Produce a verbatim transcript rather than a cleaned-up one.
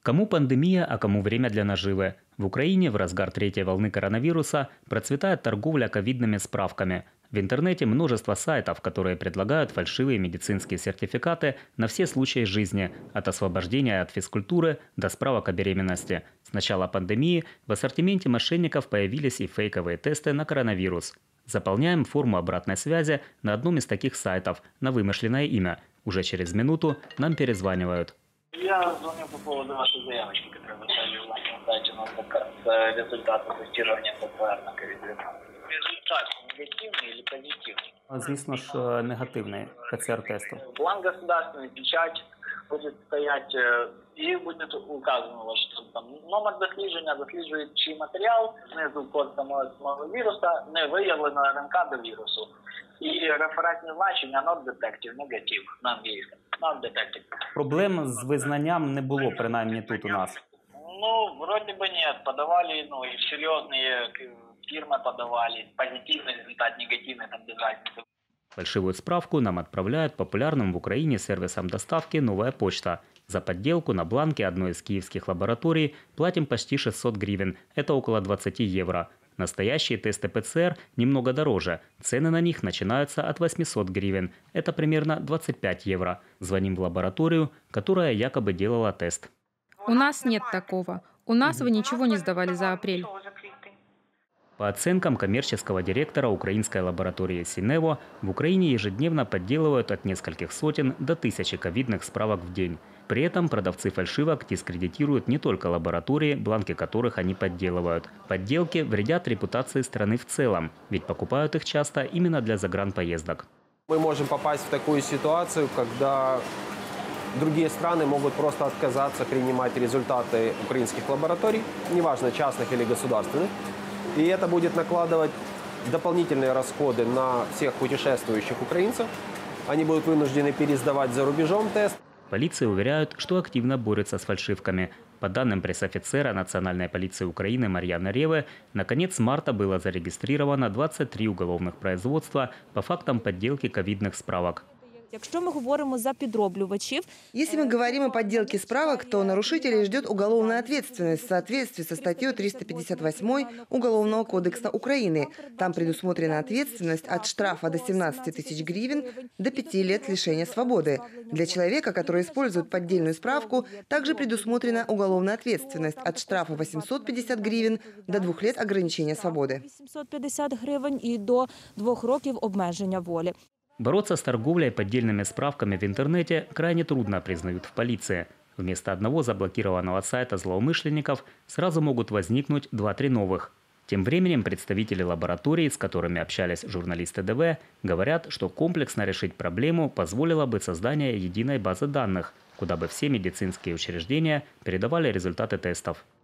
Кому пандемия, а кому время для наживы. В Украине в разгар третьей волны коронавируса процветает торговля ковидными справками. В интернете множество сайтов, которые предлагают фальшивые медицинские сертификаты на все случаи жизни, от освобождения от физкультуры до справок о беременности. С начала пандемии в ассортименте мошенников появились и фейковые тесты на коронавирус. Заполняем форму обратной связи на одном из таких сайтов на вымышленное имя. Уже через минуту нам перезванивают. Я звоню по поводу вашей заявочки, которую вы оставили в нашем сайте на заказ результата тестирования ПЦР на ковид девятнадцать. Результат негативный или позитивный? Звісно ж, негативний ПЦР-тесту. Бланк государственный, печать будет стоять и будет указано, что там номер дослідження, досліджуючий матеріал, знизу код самого віруса, не виявлено РНК до вірусу. І референтні значення not detected, негатив на англійському. Not detected. Проблем з визнанням не було, принаймні тут у нас. Ну, вроде бы нет. Подавали, ну, и серьезные фирмы подавали. Позитивный результат, негативный, там без разницы. Фальшивую справку нам отправляют популярным в Украине сервисом доставки «Новая почта». За подделку на бланке одной из киевских лабораторий платим почти шестьсот гривен. Это около двадцати евро. Настоящие тесты ПЦР немного дороже. Цены на них начинаются от восьмисот гривен. Это примерно двадцать пять евро. Звоним в лабораторию, которая якобы делала тест. У нас нет такого. У нас вы ничего не сдавали за апрель. По оценкам коммерческого директора украинской лаборатории Синево, в Украине ежедневно подделывают от нескольких сотен до тысячи ковидных справок в день. При этом продавцы фальшивок дискредитируют не только лаборатории, бланки которых они подделывают. Подделки вредят репутации страны в целом, ведь покупают их часто именно для загранпоездок. Мы можем попасть в такую ситуацию, когда другие страны могут просто отказаться принимать результаты украинских лабораторий, неважно, частных или государственных. И это будет накладывать дополнительные расходы на всех путешествующих украинцев. Они будут вынуждены пересдавать за рубежом тест. Полиция уверяют, что активно борется с фальшивками. По данным пресс-офицера Национальной полиции Украины Марьяны Ревы, на конец марта было зарегистрировано двадцать три уголовных производства по фактам подделки ковидных справок. Якщо ми говоримо за підроблювачів, Если мы говорим о подделке справок, то нарушителей ждет уголовная ответственность в соответствии со статьей триста пятьдесят восемь Уголовного кодекса Украины. Там предусмотрена ответственность от штрафа до семнадцати тысяч гривен до пяти лет лишения свободы. Для человека, который использует поддельную справку, также предусмотрена уголовная ответственность от штрафа восемьсот пятьдесят гривен до двух лет ограничения свободы. вісімсот п'ятдесят гривень і до двох років обмеження волі. Бороться с торговлей поддельными справками в интернете крайне трудно, признают в полиции. Вместо одного заблокированного сайта злоумышленников сразу могут возникнуть два-три новых. Тем временем представители лабораторий, с которыми общались журналисты ДВ, говорят, что комплексно решить проблему позволило бы создание единой базы данных, куда бы все медицинские учреждения передавали результаты тестов.